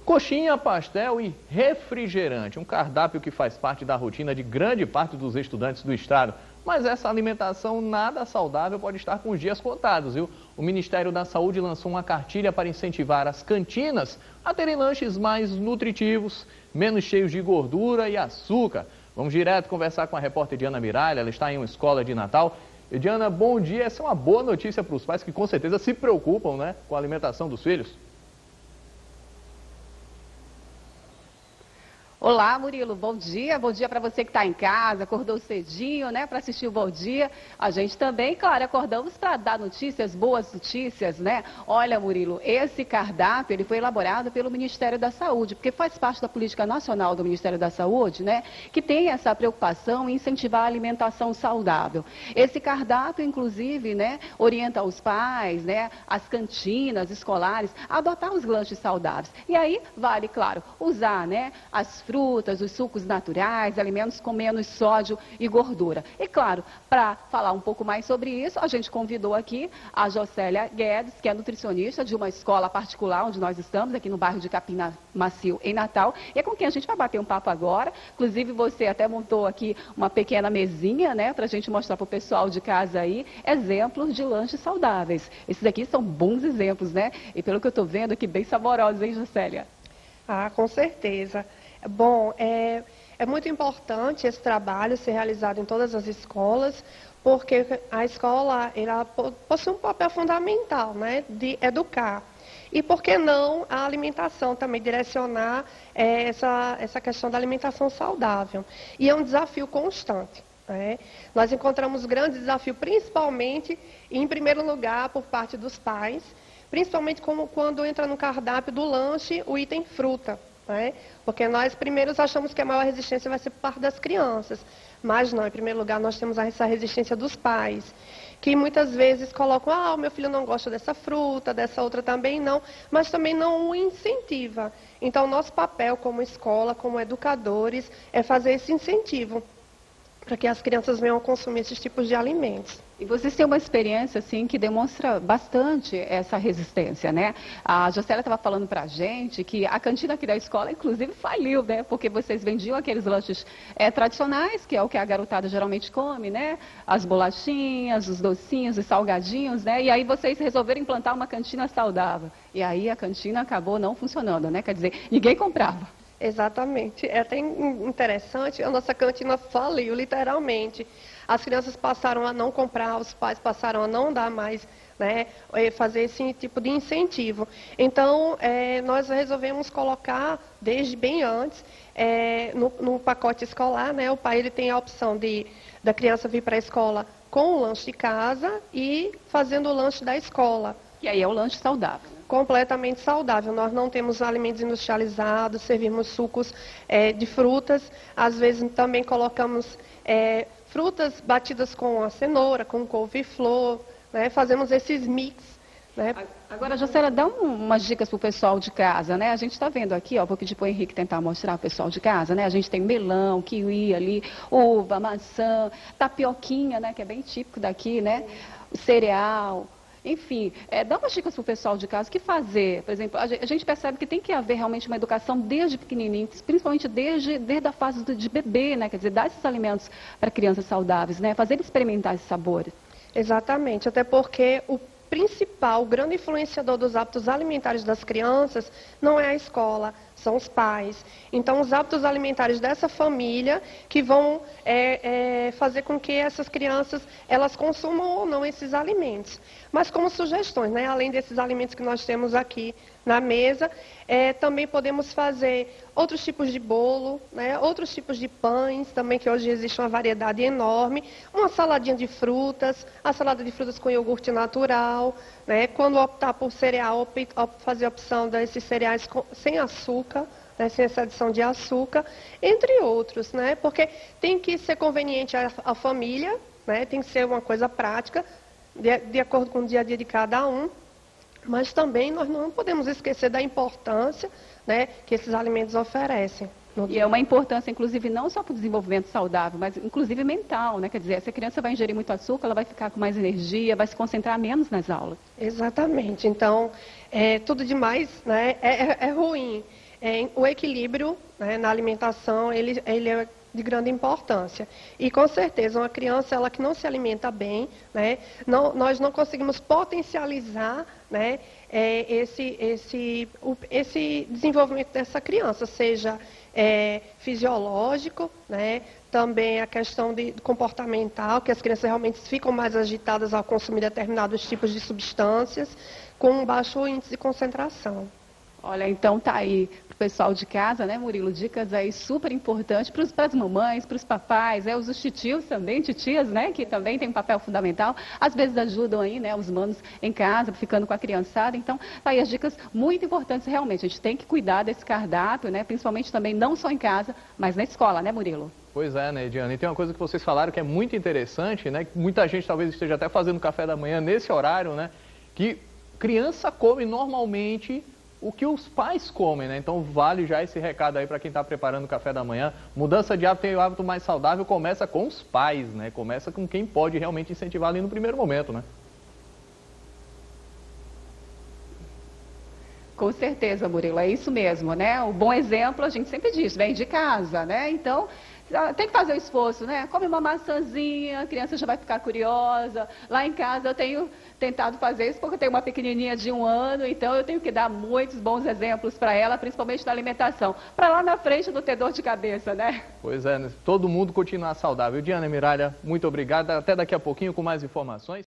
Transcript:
Coxinha, pastel e refrigerante, um cardápio que faz parte da rotina de grande parte dos estudantes do estado. Mas essa alimentação nada saudável pode estar com os dias contados, viu? O Ministério da Saúde lançou uma cartilha para incentivar as cantinas a terem lanches mais nutritivos, menos cheios de gordura e açúcar. Vamos direto conversar com a repórter Diana Miralha, ela está em uma escola de Natal. E, Diana, bom dia. Essa é uma boa notícia para os pais que com certeza se preocupam, né, com a alimentação dos filhos. Olá, Murilo, bom dia para você que está em casa, acordou cedinho, né, para assistir o Bom Dia. A gente também, claro, acordamos para dar notícias, boas notícias, né? Olha, Murilo, esse cardápio, ele foi elaborado pelo Ministério da Saúde, porque faz parte da política nacional do Ministério da Saúde, né, que tem essa preocupação em incentivar a alimentação saudável. Esse cardápio, inclusive, né, orienta os pais, né, as cantinas escolares, a adotar os lanches saudáveis. E aí, vale, claro, usar, né, as frutas, os sucos naturais, alimentos com menos sódio e gordura. E claro, para falar um pouco mais sobre isso, a gente convidou aqui a Jocélia Guedes, que é nutricionista de uma escola particular onde nós estamos, aqui no bairro de Capim Macio, em Natal. E é com quem a gente vai bater um papo agora. Inclusive, você até montou aqui uma pequena mesinha, né, para a gente mostrar para o pessoal de casa aí exemplos de lanches saudáveis. Esses aqui são bons exemplos, né? E pelo que eu estou vendo aqui, bem saborosos, hein, Jocélia? Ah, com certeza. Bom, é muito importante esse trabalho ser realizado em todas as escolas, porque a escola ela possui um papel fundamental, né, de educar. E por que não a alimentação também, direcionar essa questão da alimentação saudável. E é um desafio constante. Né? Nós encontramos grandes desafios, principalmente, em primeiro lugar, por parte dos pais, principalmente quando entra no cardápio do lanche o item fruta. Né? Porque nós primeiros achamos que a maior resistência vai ser por parte das crianças, mas não, em primeiro lugar nós temos essa resistência dos pais, que muitas vezes colocam, o meu filho não gosta dessa fruta, dessa outra também não, mas também não o incentiva. Então nosso papel como escola, como educadores, é fazer esse incentivo, para que as crianças venham a consumir esses tipos de alimentos. E vocês têm uma experiência, assim, que demonstra bastante essa resistência, né? A Jocélia estava falando para a gente que a cantina aqui da escola, inclusive, faliu, né? Porque vocês vendiam aqueles lanches tradicionais, que é o que a garotada geralmente come, né? As bolachinhas, os docinhos, os salgadinhos, né? E aí vocês resolveram implantar uma cantina saudável. E aí a cantina acabou não funcionando, né? Quer dizer, ninguém comprava. Exatamente. É até interessante, a nossa cantina faliu, literalmente. As crianças passaram a não comprar, os pais passaram a não dar mais, né, fazer esse tipo de incentivo. Então, nós resolvemos colocar, desde bem antes, no pacote escolar, né, o pai ele tem a opção da criança vir para a escola com o lanche de casa e fazendo o lanche da escola. E aí é o lanche saudável. Completamente saudável. Nós não temos alimentos industrializados, servimos sucos de frutas, às vezes também colocamos frutas batidas com a cenoura, com couve-flor, né? Fazemos esses mix. Né? Agora, Jocélia, dá umas dicas para o pessoal de casa, né? A gente está vendo aqui, ó, vou pedir para o Henrique tentar mostrar para o pessoal de casa, né? A gente tem melão, kiwi ali, uva, maçã, tapioquinha, né? Que é bem típico daqui, né? O cereal. Enfim, dá umas dicas para o pessoal de casa, o que fazer? Por exemplo, a gente percebe que tem que haver realmente uma educação desde pequenininho, principalmente desde a fase de bebê, né? Quer dizer, dar esses alimentos para crianças saudáveis, né? Fazer experimentar esses sabores. Exatamente, até porque o principal, o grande influenciador dos hábitos alimentares das crianças não é a escola, são os pais. Então, os hábitos alimentares dessa família que vão fazer com que essas crianças elas consumam ou não esses alimentos. Mas como sugestões, né? Além desses alimentos que nós temos aqui na mesa, também podemos fazer outros tipos de bolo, né? Outros tipos de pães, também que hoje existe uma variedade enorme, uma saladinha de frutas, a salada de frutas com iogurte natural, né? Quando optar por cereal, fazer a opção desses cereais sem açúcar, né? Sem essa adição de açúcar, entre outros, né? Porque tem que ser conveniente à família, né? Tem que ser uma coisa prática, de acordo com o dia a dia de cada um, mas também nós não podemos esquecer da importância, né, que esses alimentos oferecem. E é uma importância, inclusive, não só para o desenvolvimento saudável, mas inclusive mental, né? Quer dizer, se a criança vai ingerir muito açúcar, ela vai ficar com mais energia, vai se concentrar menos nas aulas. Exatamente. Então, tudo demais, né, é ruim. o equilíbrio, né, na alimentação, ele é de grande importância. E, com certeza, uma criança ela que não se alimenta bem, né, nós não conseguimos potencializar, né, esse desenvolvimento dessa criança, seja fisiológico, né, também a questão comportamental, que as crianças realmente ficam mais agitadas ao consumir determinados tipos de substâncias, com um baixo índice de concentração. Olha, então tá aí pro pessoal de casa, né, Murilo? Dicas aí super importantes para as mamães, para os papais, os titios também, titias, né, que também tem um papel fundamental. Às vezes ajudam aí, né, os manos em casa, ficando com a criançada. Então, tá aí as dicas muito importantes realmente. A gente tem que cuidar desse cardápio, né, principalmente também não só em casa, mas na escola, né, Murilo? Pois é, né, Diana? E tem uma coisa que vocês falaram que é muito interessante, né, que muita gente talvez esteja até fazendo café da manhã nesse horário, né, que criança come normalmente o que os pais comem, né? Então vale já esse recado aí para quem está preparando o café da manhã. Mudança de hábito, tem o hábito mais saudável, começa com os pais, né? Começa com quem pode realmente incentivar ali no primeiro momento, né? Com certeza, Murilo, é isso mesmo, né? O bom exemplo, a gente sempre diz, vem de casa, né? Então, tem que fazer o esforço, né? Come uma maçãzinha, a criança já vai ficar curiosa. Lá em casa eu tenho tentado fazer isso porque eu tenho uma pequenininha de 1 ano, então eu tenho que dar muitos bons exemplos para ela, principalmente na alimentação, para lá na frente não ter dor de cabeça, né? Pois é, todo mundo continuar saudável. Diana Miralha, muito obrigada. Até daqui a pouquinho com mais informações.